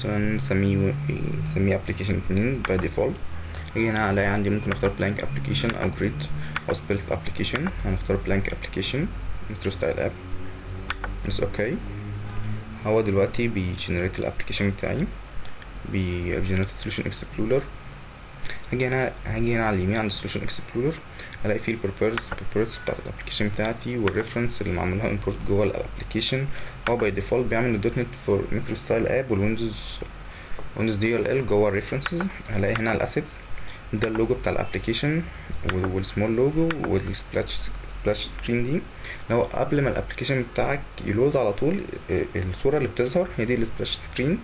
مثلا نسميه application 2 by default. هاجي هنا هلاقي عندي ممكن اختار blank application او grid او split application. هنختار blank application metro style app بس اوكي. هو دلوقتي بيجنريت الابلكيشن بتاعي، بيجنريت solution explorer. هاجي هنا على اليمين عند solution explorer هلاقي فيه البروبرتيز بتاعت الابلكيشن بتاعتي والريفرنس اللي معمول لها امبورت جوه الابلكيشن. هو باي ديفولت بيعمل الدوت نت فور مترو ستايل اب والويندوز دي ال ال جوه الريفرنسز. هلاقي هنا الاسيتس، ده اللوجو بتاع الابلكيشن والسمول لوجو والسبلاش سكرين. دي لو قبل ما الابلكيشن بتاعك يلود على طول الصوره اللي بتظهر هي دي السبلاش سكرين.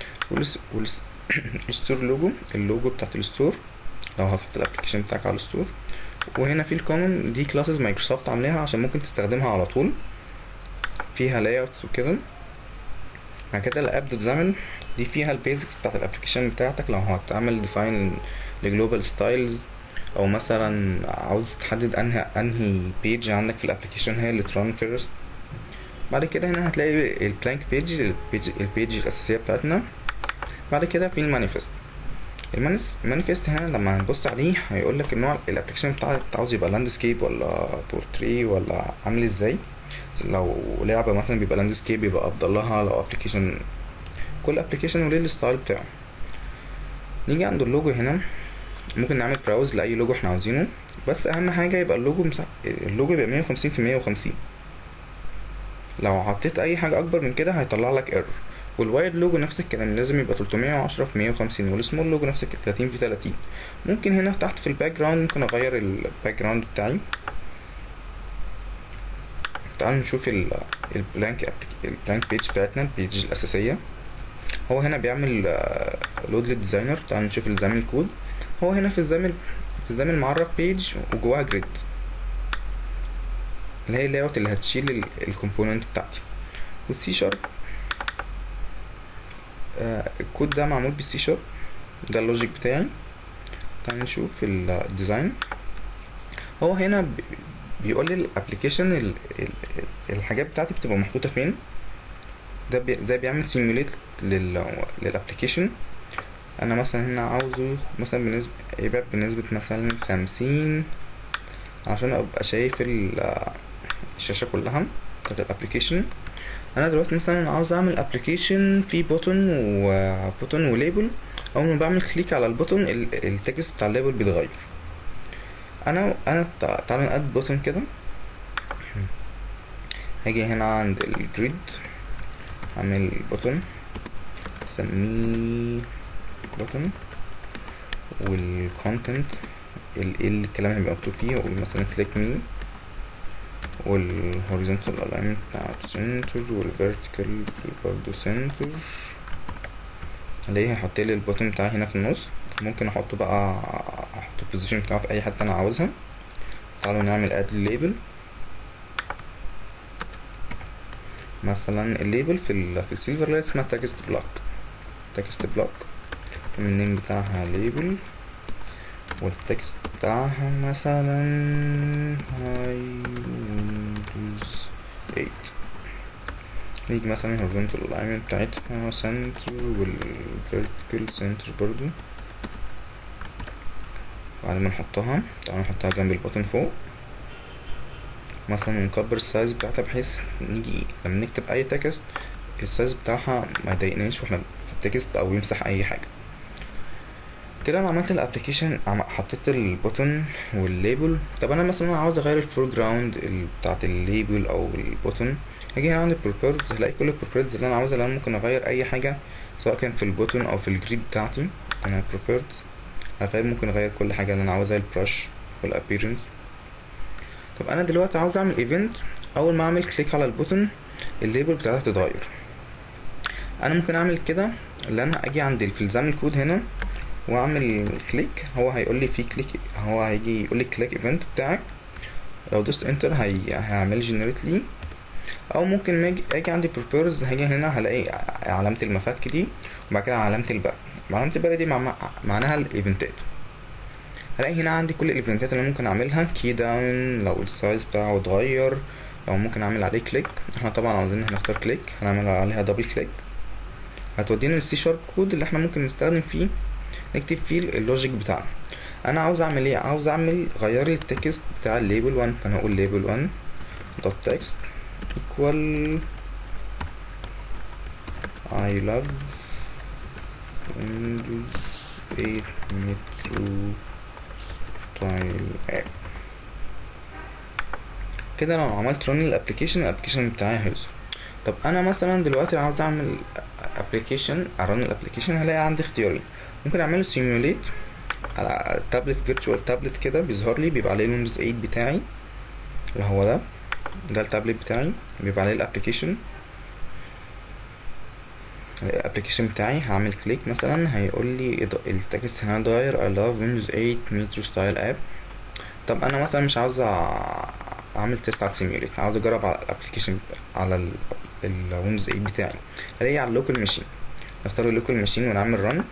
والستور لوجو، اللوجو بتاعت الستور لو هتحط الابلكيشن بتاعك على الستور. وهنا في الكومن، دي كلاسز مايكروسوفت عاملاها عشان ممكن تستخدمها على طول، فيها لايوتس وكده. بعد كده الاب دوت زامل دي فيها البيزكس بتاعت الابلكيشن بتاعتك لو هتعمل ديفاين لجلوبال ستايلز، او مثلا عاوز تحدد انهي بيج عندك في الابلكيشن هي اللي تران فيرست. بعد كده هنا هتلاقي البلانك البيج الاساسيه بتاعتنا. بعد كده في المانيفست هنا لما هنبص عليه هيقولك النوع الابلكيشن بتاعك عاوز يبقى لاندسكيب ولا بورتري ولا عامل ازاي. لو لعبه مثلا بيبقى لاندسكيب يبقى افضل لها، لو ابلكيشن كل ابلكيشن وليه الستايل بتاعه. نيجي عند اللوجو هنا ممكن نعمل براوز لاي لوجو احنا عاوزينه، بس اهم حاجه يبقى اللوجو يبقى 150 في 150. لو حطيت اي حاجه اكبر من كده هيطلع لك ايرور. والوايد لوجو نفس الكلام لازم يبقى 310 في 150، والسمول لوجو نفس 30 في 30. ممكن هنا تحت في الباك جراوند ممكن اغير الباك جراوند بتاعي. تعالوا نشوف البلانك بيج بتاعتنا، البيج الاساسيه. هو هنا بيعمل لود للديزاينر. تعالوا نشوف الزامل كود. هو هنا في الزامل معرف بيج وجواها جريد اللي هي اللاyout اللي هتشيل الكومبوننت بتاعتي. والسي شارب الكود ده معمول بالسي شارب، ده اللوجيك بتاعي. تعالوا نشوف الديزاين. هو هنا بيقول لي الابلكيشن الحاجات بتاعتي بتبقى محطوطه فين. ده زي بيعمل سيميوليت للابلكيشن. انا مثلا هنا عاوزه مثلا يبقى بنسبه مثلا 50 عشان ابقى شايف الشاشه كلها بتاعت الابلكيشن. انا دلوقتي مثلا عاوز اعمل ابلكيشن فيه بوتون وليبل. اول ما بعمل كليك على البوتون التكست بتاع الليبل بيتغير. انا تعالوا نقد بوتون كده. هاجي هنا عند الجريد اعمل بوتون اسميه بوتون، والكونتنت الكلام هيبقى مكتوب فيه. اقول مثلا كليك مي، والهوريزونتال الاينمنت بتاعته سنتر، والفيرتيكال برضه سنتر. الاقيه هيحط لي البوتون بتاعي هنا في النص. ممكن احط البوزيشن بتاعه في اي حته انا عاوزها. تعالوا نعمل اد للليبل. مثلا الليبل في السيلفر لايت اسمها تكست بلوك النيم بتاعها ليبل، والتكست بتاعها مثلا ويندوز 8. نيجي مثلا horizontal alignment بتاعتها center والvertical center برضو. بعد ما نحطها تعالوا نحطها جنب البوتن فوق. مثلا نكبر السايز بتاعتها بحيث نيجي لما نكتب اي تكست السايز بتاعها ما يضايقناش واحنا في التكست او يمسح اي حاجه. كده انا عملت الابلكيشن، حطيت البوتن والليبل. طب انا مثلا عاوز اغير الفور جراوند بتاعت الليبل او البوتن. هاجي هنا عند البروبرتيز هلاقي كل البروبرتيز اللي انا عاوزها، اللي انا ممكن اغير اي حاجه سواء كان في البوتن او في الجريد بتاعتي. هنا البروبرتيز ممكن اغير كل حاجه اللي انا عاوزها، البرش والابيرنس. طب انا دلوقتي عاوز اعمل ايفنت. اول ما اعمل كليك على البوتن الليبل بتاعتها تتغير. انا ممكن اعمل كده اللي انا اجي عند في الزامل كود هنا واعمل كليك. هو هيقول لي في كليك، هو هيجي يقول لي كليك ايفنت بتاعك. لو دوست انتر هيعمل جنريت لي. او ممكن اجي عندي بروبرز هاجي هنا هلاقي علامه المفك دي وبعد كده علامه الباء. علامه الباء دي معناها الايفنتات. هلاقي هنا عندي كل الايفنتات اللي ممكن اعملها. كي داون لو السايز بتاعه اتغير، لو ممكن اعمل عليه كليك. احنا طبعا عاوزين هنختار كليك، هنعمل عليها دبل كليك. هتودينا للسي شارب كود اللي احنا ممكن نستخدم فيه نكتب فيه اللوجيك بتاعنا. انا عاوز اعمل ايه؟ عاوز اعمل غير لي التكست بتاع الليبل 1، فانا هقول ليبل 1 دوت تكست equal I love Windows 8 Metro Style app. كده لو عملت رن الابلكيشن بتاعي هيظهر. طب انا مثلا دلوقتي عاوز اعمل ابلكيشن، ارن الابلكيشن هلاقي عندي اختيارين. ممكن اعمله سيميوليت على تابلت، فيرتشوال تابلت كده بيظهر لي، بيبقى عليه الويندوز 8 بتاعي اللي هو ده التابلت بتاعي، بيبقى عليه الابلكيشن بتاعي. هعمل كليك مثلا هيقول لي التكست هنا اتغير I love Windows 8 Metro Style app. طب انا مثلا مش عاوز اعمل تيست على السيميوليت، عاوز اجرب على الابلكيشن على الويندوز 8 بتاعي، هلاقي على اللوكال ماشين. نختار اللوكال ماشين ونعمل رن.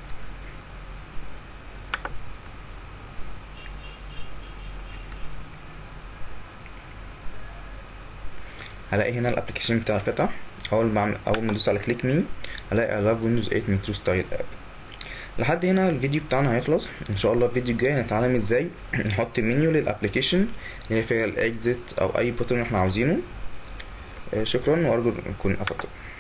هلاقي هنا الابلكيشن بتاعي فتح. اول ما ادوس على كليك مي هلاقي I love Windows 8 Metro Style app. لحد هنا الفيديو بتاعنا هيخلص. ان شاء الله الفيديو الجاي هنتعلم ازاي نحط منيو للابلكيشن اللي هي فيها الاكزيت او اي بوتن احنا عاوزينه. شكرا وارجو ان اكون افدتكم.